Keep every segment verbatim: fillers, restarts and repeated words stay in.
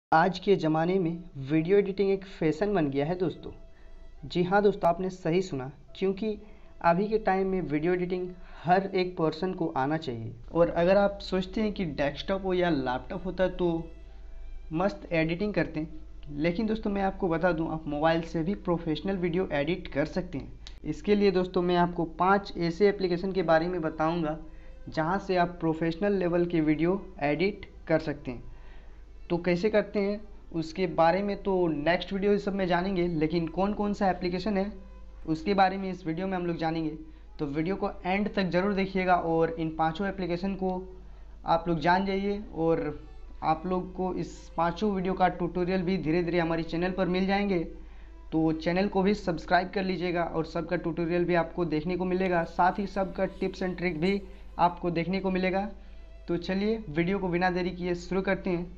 आज के ज़माने में वीडियो एडिटिंग एक फ़ैशन बन गया है दोस्तों। जी हाँ दोस्तों, आपने सही सुना, क्योंकि अभी के टाइम में वीडियो एडिटिंग हर एक पर्सन को आना चाहिए। और अगर आप सोचते हैं कि डेस्कटॉप हो या लैपटॉप होता है तो मस्त एडिटिंग करते हैं, लेकिन दोस्तों मैं आपको बता दूं, आप मोबाइल से भी प्रोफेशनल वीडियो एडिट कर सकते हैं। इसके लिए दोस्तों मैं आपको पाँच ऐसे एप्लीकेशन के बारे में बताऊँगा जहाँ से आप प्रोफेशनल लेवल की वीडियो एडिट कर सकते हैं। तो कैसे करते हैं उसके बारे में तो नेक्स्ट वीडियो इस सब में जानेंगे, लेकिन कौन कौन सा एप्लीकेशन है उसके बारे में इस वीडियो में हम लोग जानेंगे। तो वीडियो को एंड तक ज़रूर देखिएगा और इन पांचों एप्लीकेशन को आप लोग जान जाइए। और आप लोग को इस पांचों वीडियो का ट्यूटोरियल भी धीरे धीरे हमारे चैनल पर मिल जाएंगे, तो चैनल को भी सब्सक्राइब कर लीजिएगा और सबका ट्यूटोरियल भी आपको देखने को मिलेगा, साथ ही सबका टिप्स एंड ट्रिक भी आपको देखने को मिलेगा। तो चलिए वीडियो को बिना देरी किए शुरू करते हैं।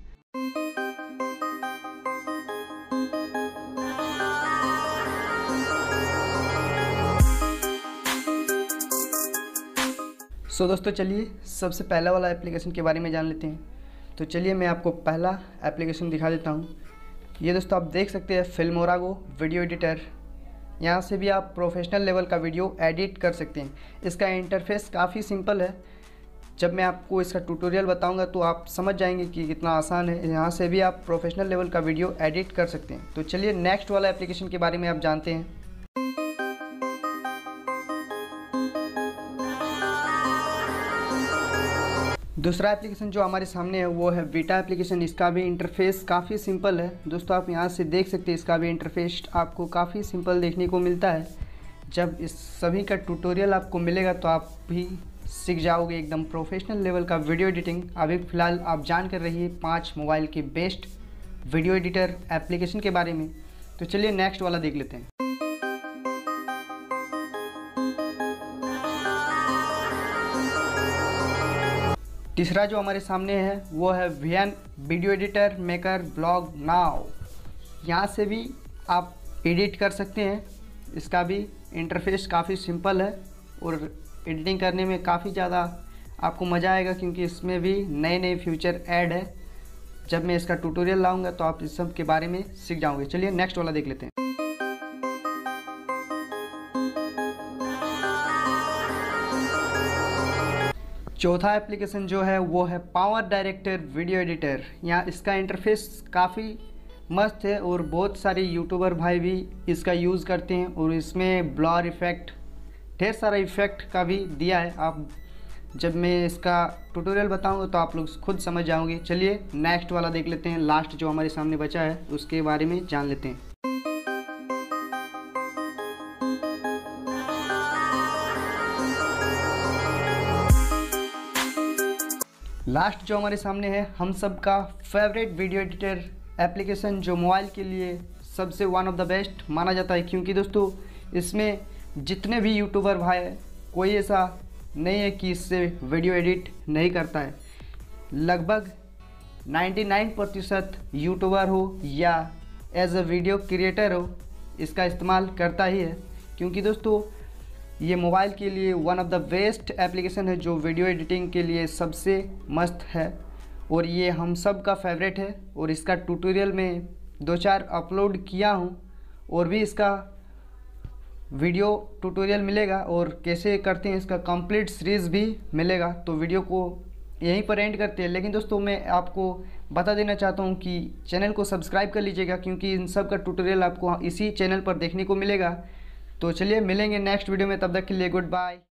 सो so, दोस्तों चलिए सबसे पहला वाला एप्लीकेशन के बारे में जान लेते हैं। तो चलिए मैं आपको पहला एप्लीकेशन दिखा देता हूँ। ये दोस्तों आप देख सकते हैं फिल्मोरागो वीडियो एडिटर। यहाँ से भी आप प्रोफेशनल लेवल का वीडियो एडिट कर सकते हैं। इसका इंटरफेस काफ़ी सिंपल है। जब मैं आपको इसका ट्यूटोरियल बताऊंगा तो आप समझ जाएंगे कि कितना आसान है। यहाँ से भी आप प्रोफेशनल लेवल का वीडियो एडिट कर सकते हैं। तो चलिए नेक्स्ट वाला एप्लीकेशन के बारे में आप जानते हैं। दूसरा एप्लीकेशन जो हमारे सामने है वो है वीटा एप्लीकेशन। इसका भी इंटरफेस काफ़ी सिंपल है दोस्तों, आप यहाँ से देख सकते हैं। इसका भी इंटरफेस आपको काफ़ी सिंपल देखने को मिलता है। जब इस सभी का ट्यूटोरियल आपको मिलेगा तो आप भी सीख जाओगे एकदम प्रोफेशनल लेवल का वीडियो एडिटिंग। अभी फ़िलहाल आप जान कर रही है पाँच मोबाइल के बेस्ट वीडियो एडिटर एप्लीकेशन के बारे में। तो चलिए नेक्स्ट वाला देख लेते हैं। तीसरा जो हमारे सामने है वो है VN video editor maker vlog now. यहाँ से भी आप एडिट कर सकते हैं। इसका भी इंटरफेस काफ़ी सिंपल है और एडिटिंग करने में काफ़ी ज़्यादा आपको मज़ा आएगा, क्योंकि इसमें भी नए नए फीचर ऐड है। जब मैं इसका ट्यूटोरियल लाऊंगा तो आप इस सब के बारे में सीख जाओगे। चलिए नेक्स्ट वाला देख लेते हैं। चौथा एप्लीकेशन जो है वो है पावर डायरेक्टर वीडियो एडिटर। यहाँ इसका इंटरफेस काफ़ी मस्त है और बहुत सारे यूट्यूबर भाई भी इसका यूज़ करते हैं। और इसमें ब्लर इफ़ेक्ट, ढेर सारा इफ़ेक्ट का भी दिया है। आप जब मैं इसका ट्यूटोरियल बताऊंगा तो आप लोग खुद समझ जाओगे। चलिए नेक्स्ट वाला देख लेते हैं। लास्ट जो हमारे सामने बचा है उसके बारे में जान लेते हैं। लास्ट जो हमारे सामने है हम सब का फेवरेट वीडियो एडिटर एप्लीकेशन, जो मोबाइल के लिए सबसे वन ऑफ द बेस्ट माना जाता है। क्योंकि दोस्तों इसमें जितने भी यूट्यूबर भाई हैं, कोई ऐसा नहीं है कि इससे वीडियो एडिट नहीं करता है। लगभग निन्यानवे प्रतिशत यूट्यूबर हो या एज अ वीडियो क्रिएटर हो, इसका इस्तेमाल करता ही है। क्योंकि दोस्तों ये मोबाइल के लिए one of the best application है, जो वीडियो एडिटिंग के लिए सबसे मस्त है और ये हम सब का फेवरेट है। और इसका ट्यूटोरियल में दो चार अपलोड किया हूँ और भी इसका वीडियो ट्यूटोरियल मिलेगा और कैसे करते हैं इसका कंप्लीट सीरीज़ भी मिलेगा। तो वीडियो को यहीं पर एंड करते हैं। लेकिन दोस्तों मैं आपको बता देना चाहता हूँ कि चैनल को सब्सक्राइब कर लीजिएगा, क्योंकि इन सब का ट्यूटोरियल आपको इसी चैनल पर देखने को मिलेगा। तो चलिए मिलेंगे नेक्स्ट वीडियो में, तब तक के लिए गुड बाय।